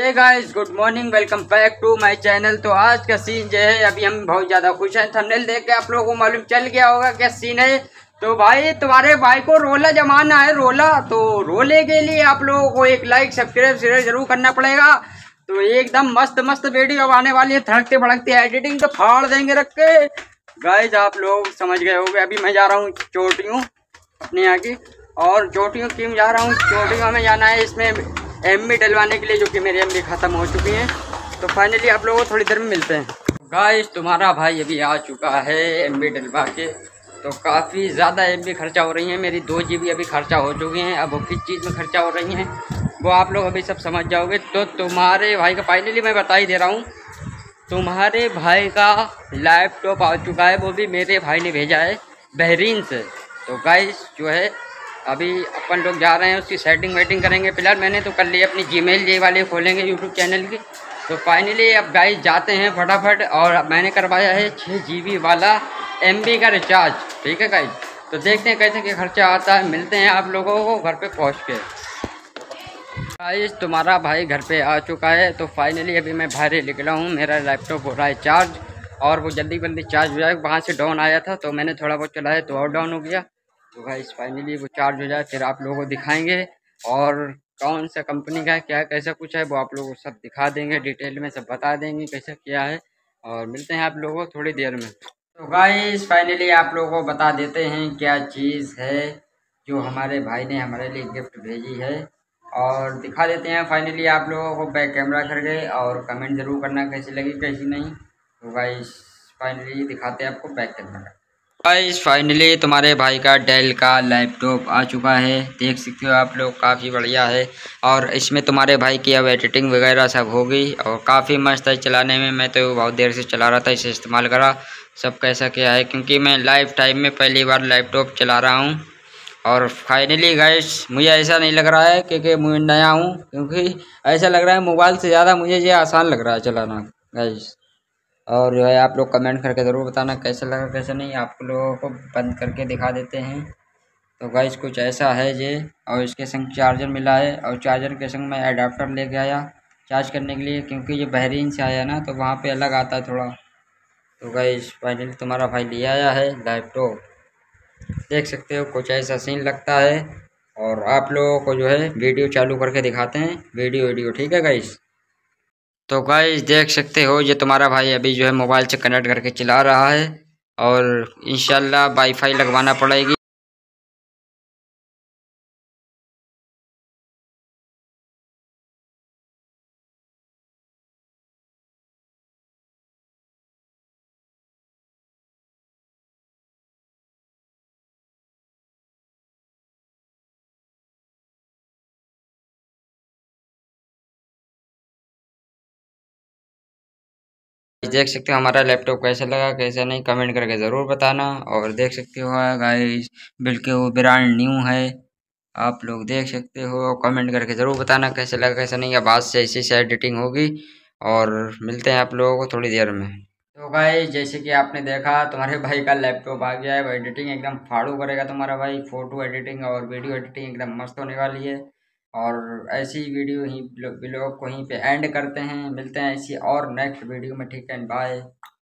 Hey guys, good morning, welcome back to my channel. तो आज का सीन जो है, अभी हम बहुत ज़्यादा खुश हैं। थंबनेल देख के आप लोगों को मालूम चल गया होगा क्या सीन है। तो भाई तुम्हारे भाई को रोला जमाना है, रोला। तो रोले के लिए आप लोगों को एक लाइक सब्सक्राइब शेयर जरूर करना पड़ेगा। तो एकदम मस्त मस्त वीडियो आने वाली है, धड़कते भड़कते एडिटिंग तो फाड़ देंगे रख के। गाइस आप लोग समझ गए होंगे। अभी मैं जा रहा हूँ चोटियों अपने यहाँ की। और चोटियों क्यों जा रहा हूँ, चोटियों में जाना है इसमें एमबी डलवाने के लिए, जो कि मेरी एमबी ख़त्म हो चुकी हैं। तो फाइनली आप लोगों को थोड़ी देर में मिलते हैं। गाइस तुम्हारा भाई अभी आ चुका है एमबी डलवा के। तो काफ़ी ज़्यादा एमबी खर्चा हो रही है, मेरी 2 GB अभी खर्चा हो चुकी हैं। अब वो किस चीज़ में खर्चा हो रही हैं वो आप लोग अभी सब समझ जाओगे। तो तुम्हारे भाई का फाइनली मैं बता ही दे रहा हूँ, तुम्हारे भाई का लैपटॉप आ चुका है। वो भी मेरे भाई ने भेजा है बहरीन से। तो गाइस जो है अभी अपन लोग जा रहे हैं, उसकी सेटिंग वेटिंग करेंगे। फिलहाल मैंने तो कर लिया अपनी जीमेल ये वाले खोलेंगे यूट्यूब चैनल की। तो फाइनली अब गाइस जाते हैं फटाफट। और मैंने करवाया है 6 GB वाला MB का रिचार्ज। ठीक है गाइस, तो देखते हैं कैसे क्या खर्चा आता है। मिलते हैं आप लोगों को घर पे पहुंच के। गाइस तुम्हारा भाई घर पे आ चुका है। तो फाइनली अभी मैं बाहर निकला हूँ, मेरा लैपटॉप हो रहा है चार्ज। और वो जल्दी चार्ज हो जाए, वहाँ से डाउन आया था तो मैंने थोड़ा बहुत चलाया तो और डाउन हो गया। तो गाइस फाइनली वो चार्ज हो जाए फिर आप लोगों को दिखाएंगे। और कौन सा कंपनी का है, क्या कैसा कुछ है, वो आप लोगों को सब दिखा देंगे, डिटेल में सब बता देंगे कैसा क्या है। और मिलते हैं आप लोगों को थोड़ी देर में। तो गाइस फाइनली आप लोगों को बता देते हैं क्या चीज़ है जो हमारे भाई ने हमारे लिए गिफ्ट भेजी है। और दिखा देते हैं फाइनली आप लोगों को बैक कैमरा करके। और कमेंट ज़रूर करना कैसी लगी कैसी नहीं। तो गाइस फाइनली दिखाते हैं आपको बैक कैमरा। गाइस फाइनली तुम्हारे भाई का डेल का लैपटॉप आ चुका है, देख सकते हो आप लोग, काफ़ी बढ़िया है। और इसमें तुम्हारे भाई की अब एडिटिंग वगैरह सब होगी और काफ़ी मस्त है चलाने में। मैं तो बहुत देर से चला रहा था, इसे इस्तेमाल करा सब कैसा क्या है, क्योंकि मैं लाइफ टाइम में पहली बार लैपटॉप चला रहा हूँ। और फाइनली गाइस मुझे ऐसा नहीं लग रहा है क्योंकि मैं नया हूँ, क्योंकि ऐसा लग रहा है मोबाइल से ज़्यादा मुझे ये आसान लग रहा है चलाना गाइस। और जो है आप लोग कमेंट करके ज़रूर बताना कैसा लगा कैसा नहीं। आप लोगों को बंद करके दिखा देते हैं। तो गाइस कुछ ऐसा है ये। और इसके संग चार्जर मिला है, और चार्जर के संग मैं अडाप्टर लेके आया चार्ज करने के लिए, क्योंकि ये बहरीन से आया ना तो वहाँ पे अलग आता है थोड़ा। तो गाइस फाइनली तुम्हारा भाई ले आया है लैपटॉप, देख सकते हो कुछ ऐसा सीन लगता है। और आप लोगों को जो है वीडियो चालू करके दिखाते हैं, वीडियो ठीक है गाइस। तो गाइस देख सकते हो ये तुम्हारा भाई अभी जो है मोबाइल से कनेक्ट करके चला रहा है। और इंशाल्लाह वाईफाई लगवाना पड़ेगी। देख सकते हो हमारा लैपटॉप कैसा लगा कैसा नहीं, कमेंट करके ज़रूर बताना। और देख सकते हो गाइस बिल्कुल वो ब्रांड न्यू है, आप लोग देख सकते हो। कमेंट करके ज़रूर बताना कैसा लगा कैसा नहीं। अब आज से ऐसी से एडिटिंग होगी। और मिलते हैं आप लोगों को थोड़ी देर में। तो गाइस जैसे कि आपने देखा तुम्हारे भाई का लैपटॉप आ गया है। वो एडिटिंग एकदम फाड़ू करेगा तुम्हारा भाई, फ़ोटो एडिटिंग और वीडियो एडिटिंग एकदम मस्त होने वाली है। और ऐसी वीडियो ही ब्लॉग को यहीं पे एंड करते हैं। मिलते हैं ऐसी और नेक्स्ट वीडियो में, ठीक है, बाय।